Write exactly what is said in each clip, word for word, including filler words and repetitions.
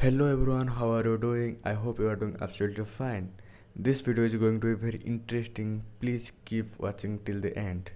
Hello everyone, how are you doing? I hope you are doing absolutely fine. This video is going to be very interesting. Please keep watching till the end.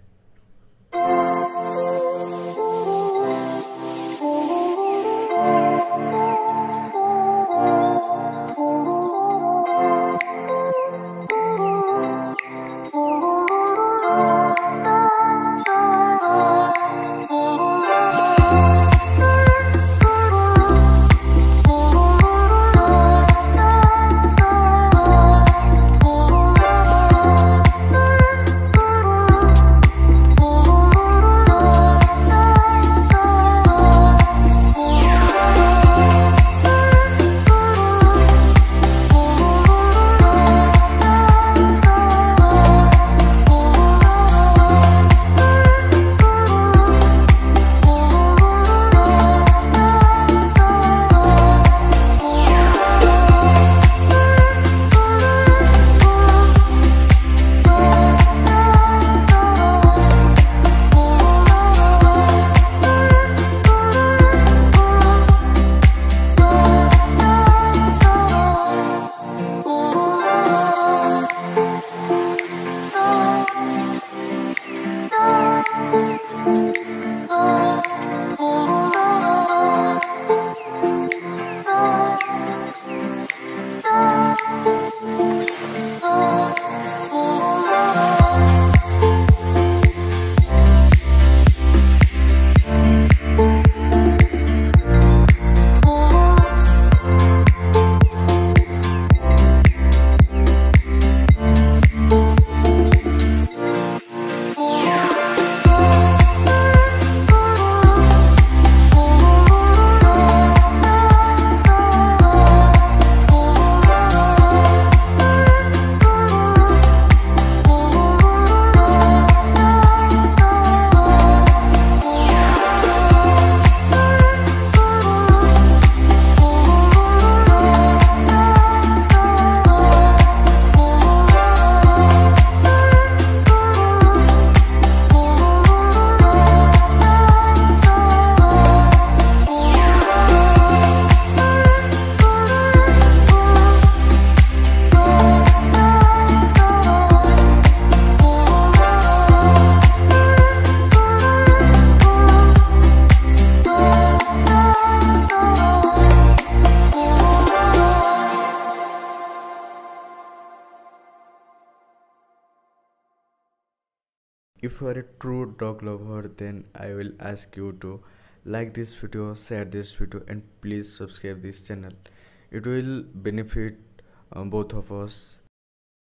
If you are a true dog lover, then I will ask you to like this video, share this video, and please subscribe this channel. It will benefit um, both of us.